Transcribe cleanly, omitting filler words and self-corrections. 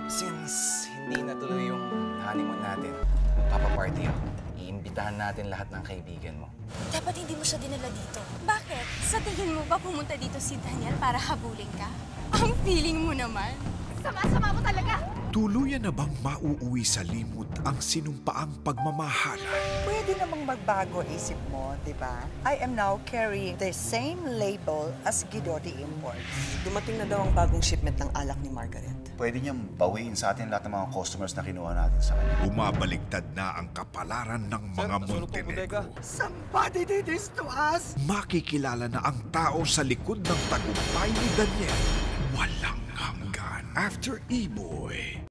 Since hindi natuloy yung honeymoon natin, papaparty ako. Iimbitahan natin lahat ng kaibigan mo. Dapat hindi mo siya dinala dito. Bakit? Sa tingin mo ba pumunta dito si Daniel para habulin ka? Ang feeling mo naman. Sama-sama mo talaga! Tuluyan na bang mauuwi sa limot ang sinumpaang pagmamahalan? Pwede namang magbago isip mo, di ba? I am now carrying the same label as Guidotti Imports. Dumating na daw ang bagong shipment ng alak ni Margaret. Pwede niyang bawiin sa atin lahat ng mga customers na kinuha natin sa kanya. Bumabaligtad na ang kapalaran ng mga Montenegro. Somebody did this to us! Makikilala na ang tao sa likod ng tagumpay ni Daniel. Walang hanggan. After E-Boy.